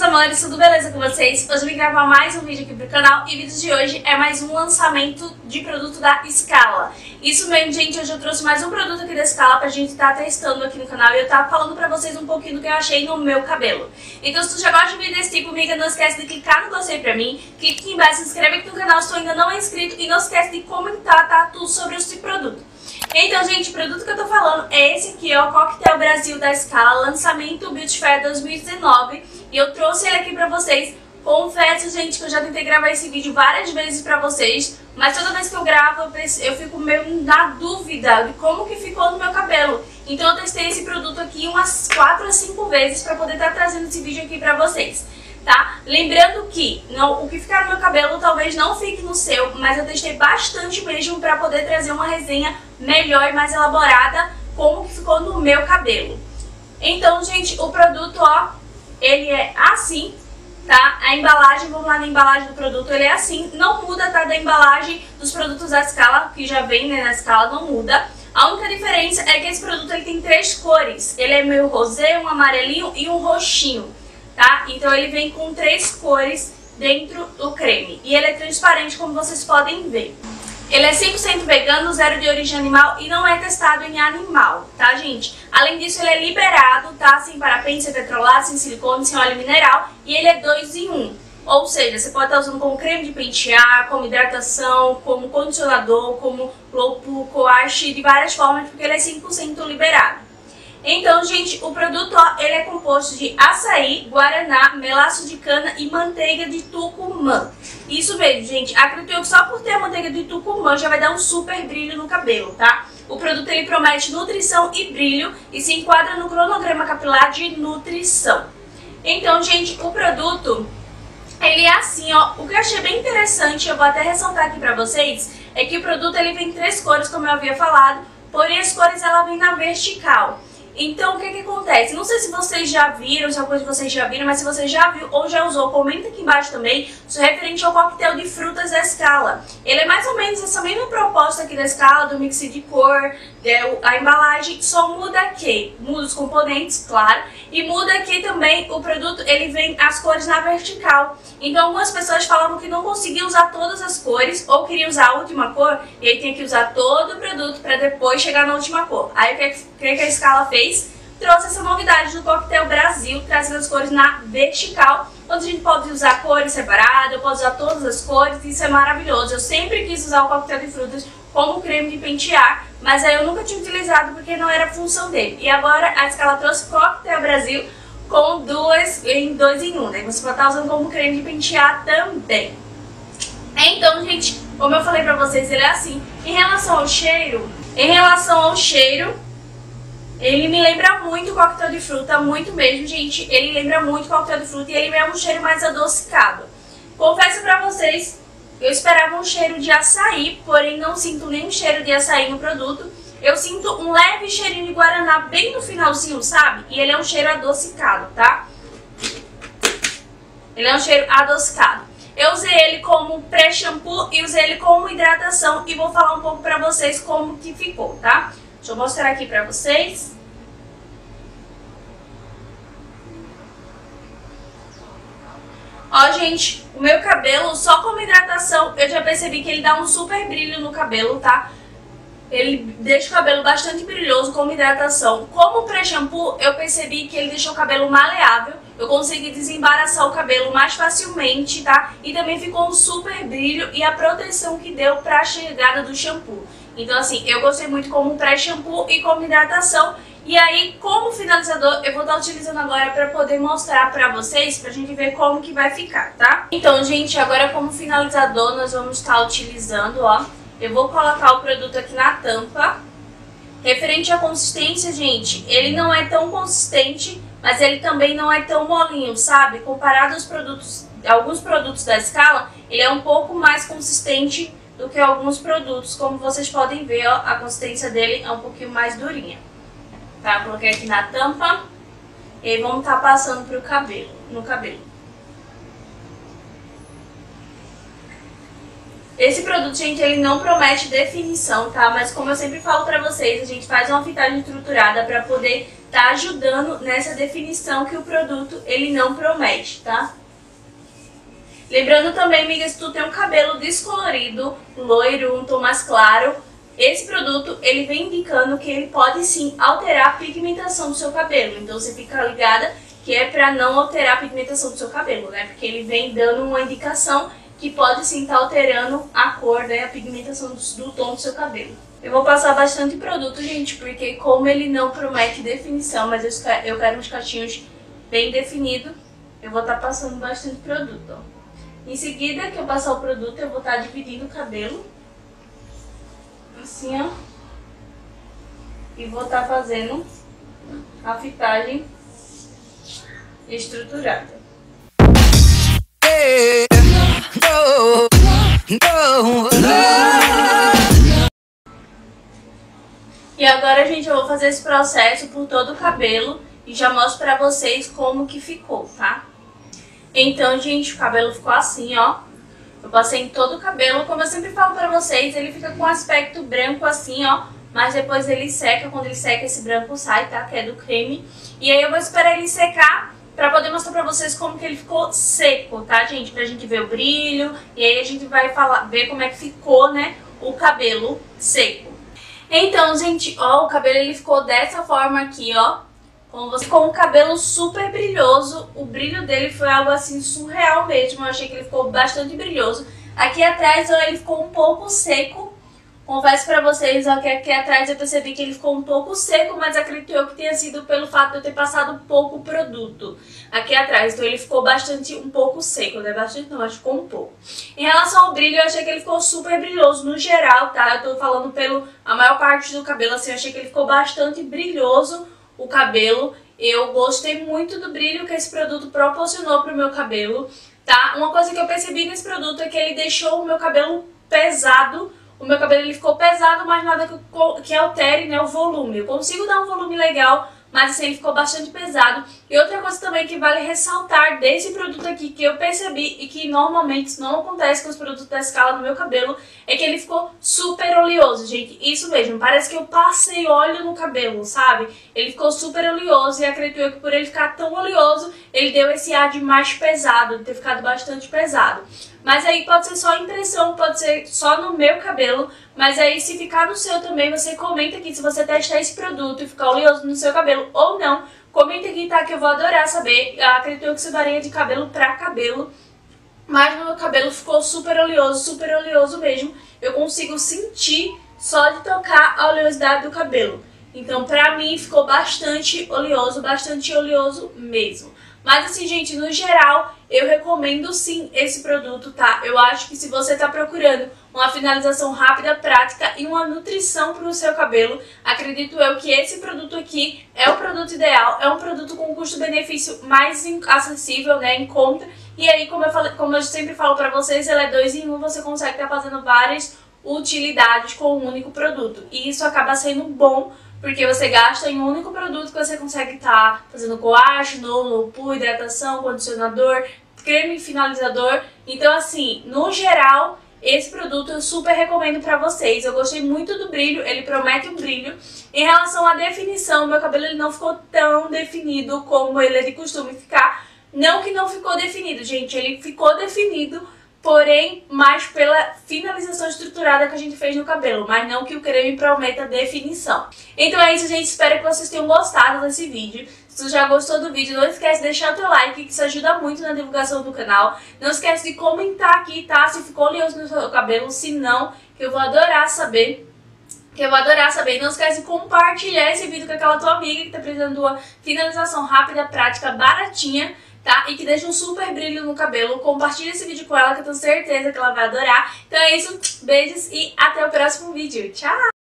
amores, tudo beleza com vocês? Hoje eu vim gravar mais um vídeo aqui pro canal e o vídeo de hoje é mais um lançamento de produto da Scala. Isso mesmo, gente, hoje eu trouxe mais um produto aqui da Scala pra gente estar testando aqui no canal e eu tava falando pra vocês um pouquinho do que eu achei no meu cabelo. Então se tu já gosta de vídeo desse tipo, amiga, não esquece de clicar no gostei pra mim, clique aqui embaixo, se inscreve aqui no canal se tu ainda não é inscrito e não esquece de comentar, tá, tudo sobre esse produto. Então, gente, o produto que eu tô falando é esse aqui, ó, Coquetel Brasil da Scala, lançamento Beauty Fair 2019. E eu trouxe ele aqui pra vocês. Confesso, gente, que eu já tentei gravar esse vídeo várias vezes pra vocês, mas toda vez que eu gravo, eu fico meio na dúvida de como que ficou no meu cabelo. Então eu testei esse produto aqui umas 4 a 5 vezes pra poder estar trazendo esse vídeo aqui pra vocês. Tá? Lembrando que o que ficar no meu cabelo talvez não fique no seu, mas eu testei bastante mesmo para poder trazer uma resenha melhor e mais elaborada como que ficou no meu cabelo. Então, gente, o produto, ó, ele é assim, tá? A embalagem, vamos lá na embalagem do produto, ele é assim, não muda, tá? Da embalagem dos produtos da Scala, que já vem, né, na Scala, não muda. A única diferença é que esse produto ele tem 3 cores, ele é meio rosé, um amarelinho e um roxinho. Tá? Então ele vem com 3 cores dentro do creme. E ele é transparente, como vocês podem ver. Ele é 100% vegano, zero de origem animal e não é testado em animal, tá, gente? Além disso, ele é liberado, tá? Sem parabéns, sem petrolato, sem silicone, sem óleo mineral. E ele é 2 em 1. Ou seja, você pode estar usando como creme de pentear, como hidratação, como condicionador, como low coache, de várias formas, porque ele é 100% liberado. Então, gente, o produto, ó, ele é composto de açaí, guaraná, melaço de cana e manteiga de tucumã. Isso mesmo, gente. Acredito eu que só por ter a manteiga de tucumã já vai dar um super brilho no cabelo, tá? O produto, ele promete nutrição e brilho e se enquadra no cronograma capilar de nutrição. Então, gente, o produto, ele é assim, ó. O que eu achei bem interessante, eu vou até ressaltar aqui pra vocês, é que o produto, ele vem em 3 cores, como eu havia falado, porém as cores, ela vem na vertical. Então, o que que acontece? Não sei se vocês já viram, se alguns de vocês já viram, mas se você já viu ou já usou, comenta aqui embaixo também, isso é referente ao coquetel de frutas da Scala. Ele é mais ou menos essa mesma proposta aqui da Scala, do mix de cor, a embalagem, só muda aqui, muda os componentes, claro, e muda aqui também o produto, ele vem as cores na vertical. Então, algumas pessoas falavam que não conseguiam usar todas as cores, ou queria usar a última cor, e aí tinha que usar todo o produto para depois chegar na última cor. Aí, o que a Scala fez? Trouxe essa novidade do Coquetel Brasil, trazendo as cores na vertical, onde a gente pode usar cores separadas, eu posso usar todas as cores, isso é maravilhoso. Eu sempre quis usar o coquetel de frutas como creme de pentear, mas aí eu nunca tinha utilizado porque não era a função dele. E agora a Scala trouxe o Coquetel Brasil com 2 em 1, né? Você pode estar usando como creme de pentear também. Então, gente, como eu falei pra vocês, ele é assim. Em relação ao cheiro, ele me lembra muito coquetel de fruta, muito mesmo, gente. Ele lembra muito coquetel de fruta e ele é um cheiro mais adocicado. Confesso pra vocês, eu esperava um cheiro de açaí, porém não sinto nenhum cheiro de açaí no produto. Eu sinto um leve cheirinho de guaraná bem no finalzinho, sabe? E ele é um cheiro adocicado, tá? Ele é um cheiro adocicado. Eu usei ele como pré-shampoo e usei ele como hidratação e vou falar um pouco pra vocês como que ficou, tá? Deixa eu mostrar aqui pra vocês. Ó, gente, o meu cabelo, só como hidratação, eu já percebi que ele dá um super brilho no cabelo, tá? Ele deixa o cabelo bastante brilhoso como hidratação. Como pré-shampoo, eu percebi que ele deixou o cabelo maleável. Eu consegui desembaraçar o cabelo mais facilmente, tá? E também ficou um super brilho e a proteção que deu pra chegada do shampoo. Então, assim, eu gostei muito como pré-shampoo e como hidratação. E aí, como finalizador, eu vou estar utilizando agora pra poder mostrar pra vocês, pra gente ver como que vai ficar, tá? Então, gente, agora como finalizador, nós vamos estar utilizando, ó. Eu vou colocar o produto aqui na tampa. Referente à consistência, gente, ele não é tão consistente, mas ele também não é tão molinho, sabe? Comparado aos produtos, alguns produtos da Scala, ele é um pouco mais consistente do que alguns produtos. Como vocês podem ver, ó, a consistência dele é um pouquinho mais durinha. Tá? Coloquei aqui na tampa e aí vamos estar passando no cabelo. Esse produto, gente, ele não promete definição, tá? Mas como eu sempre falo pra vocês, a gente faz uma fitagem estruturada pra poder tá ajudando nessa definição que o produto, ele não promete, tá? Lembrando também, amigas, se tu tem um cabelo descolorido, loiro, um tom mais claro, esse produto, ele vem indicando que ele pode sim alterar a pigmentação do seu cabelo. Então você fica ligada que é pra não alterar a pigmentação do seu cabelo, né? Porque ele vem dando uma indicação que pode sim estar alterando a cor, né, a pigmentação do tom do seu cabelo. Eu vou passar bastante produto, gente, porque como ele não promete definição, mas eu quero uns cachinhos bem definidos, eu vou estar passando bastante produto, ó. Em seguida que eu passar o produto, eu vou estar dividindo o cabelo, assim, ó, e vou estar fazendo a fitagem estruturada. E agora, gente, eu vou fazer esse processo por todo o cabelo e já mostro pra vocês como que ficou, tá? Então, gente, o cabelo ficou assim, ó. Eu passei em todo o cabelo, como eu sempre falo pra vocês, ele fica com um aspecto branco assim, ó. Mas depois ele seca, quando ele seca esse branco sai, tá? Que é do creme. E aí eu vou esperar ele secar pra poder mostrar pra vocês como que ele ficou seco, tá, gente? Pra gente ver o brilho. E aí a gente vai ver como é que ficou, né, o cabelo seco. Então, gente, ó, o cabelo ele ficou dessa forma aqui, ó. Com o cabelo super brilhoso. O brilho dele foi algo assim surreal mesmo. Eu achei que ele ficou bastante brilhoso. Aqui atrás, ó, ele ficou um pouco seco. Confesso pra vocês, ó, que aqui atrás eu percebi que ele ficou um pouco seco, mas acredito eu que tenha sido pelo fato de eu ter passado pouco produto aqui atrás. Então ele ficou um pouco seco, né? Bastante não, mas ficou um pouco. Em relação ao brilho, eu achei que ele ficou super brilhoso no geral, tá? Eu tô falando a maior parte do cabelo, assim, eu achei que ele ficou bastante brilhoso, o cabelo. Eu gostei muito do brilho que esse produto proporcionou pro meu cabelo, tá? Uma coisa que eu percebi nesse produto é que ele deixou o meu cabelo pesado. O meu cabelo ele ficou pesado, mas nada que altere, né, o volume. Eu consigo dar um volume legal, mas assim, ele ficou bastante pesado. E outra coisa também que vale ressaltar desse produto aqui, que eu percebi e que normalmente isso não acontece com os produtos da Scala no meu cabelo, é que ele ficou super oleoso, gente. Isso mesmo, parece que eu passei óleo no cabelo, sabe? Ele ficou super oleoso e acredito eu que por ele ficar tão oleoso, ele deu esse ar de mais pesado, de ter ficado bastante pesado. Mas aí pode ser só impressão, pode ser só no meu cabelo, mas aí se ficar no seu também, você comenta aqui se você testar esse produto e ficar oleoso no seu cabelo ou não. Comenta aqui, tá? Que eu vou adorar saber. Eu acredito que isso varia de cabelo pra cabelo, mas no meu cabelo ficou super oleoso mesmo. Eu consigo sentir só de tocar a oleosidade do cabelo. Então pra mim ficou bastante oleoso mesmo. Mas assim, gente, no geral, eu recomendo sim esse produto, tá? Eu acho que se você tá procurando uma finalização rápida, prática e uma nutrição pro seu cabelo, acredito eu que esse produto aqui é o produto ideal. É um produto com custo-benefício mais acessível, né, em conta. E aí, como eu sempre falo pra vocês, ele é 2 em 1, você consegue estar fazendo várias utilidades com um único produto. E isso acaba sendo bom, porque você gasta em um único produto que você consegue estar fazendo coache, shampoo, hidratação, condicionador, creme finalizador. Então assim, no geral, esse produto eu super recomendo pra vocês. Eu gostei muito do brilho, ele promete um brilho. Em relação à definição, meu cabelo ele não ficou tão definido como ele é de costume ficar. Não que não ficou definido, gente, ele ficou definido, porém, mais pela finalização estruturada que a gente fez no cabelo, mas não que o creme prometa definição. Então é isso, gente. Espero que vocês tenham gostado desse vídeo. Se tu já gostou do vídeo, não esquece de deixar o teu like, que isso ajuda muito na divulgação do canal. Não esquece de comentar aqui, tá? Se ficou oleoso no seu cabelo, se não, que eu vou adorar saber. Não esquece de compartilhar esse vídeo com aquela tua amiga que tá precisando de uma finalização rápida, prática, baratinha, tá? E que deixa um super brilho no cabelo. Compartilha esse vídeo com ela, que eu tenho certeza que ela vai adorar. Então é isso, beijos e até o próximo vídeo. Tchau!